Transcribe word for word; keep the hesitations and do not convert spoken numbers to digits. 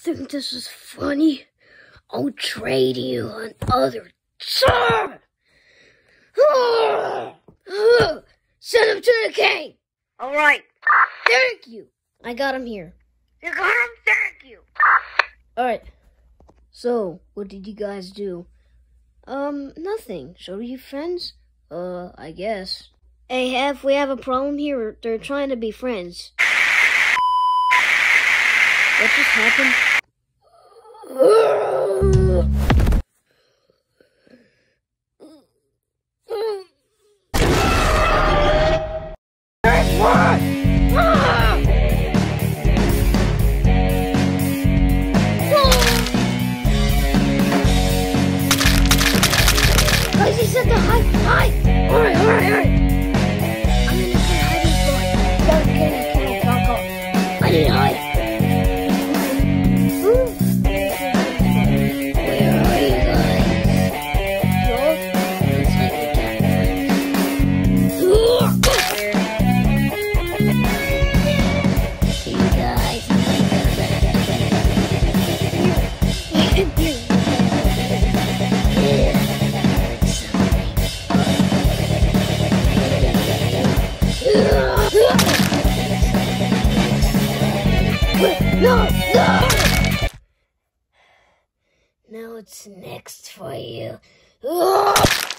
think this is funny? I'll trade you another time. Send him to the king. All right. Thank you. I got him here. You got him? Thank you. Alright. So, what did you guys do? Um, nothing. So are you friends? Uh, I guess. Hey, Hef, we have a problem here. They're trying to be friends. What just happened? What? Guys, he said to hide, hide! Alright, alright, alright! I'm in the hiding spot. Don't kill me, kill me, fuck off. I need to hide. Where are you guys? Yo, looks like we can't find you. You guys. No, no! Now it's next for you.